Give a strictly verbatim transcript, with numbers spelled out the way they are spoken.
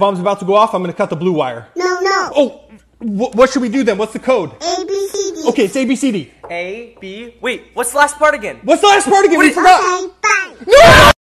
Bomb's about to go off. I'm gonna cut the blue wire. No, no. Oh, wh what should we do then? What's the code? A, B, C, D. Okay, it's A, B, C, D. A, B, wait, what's the last part again? What's the last part again? What We is- forgot. Okay, bye. No!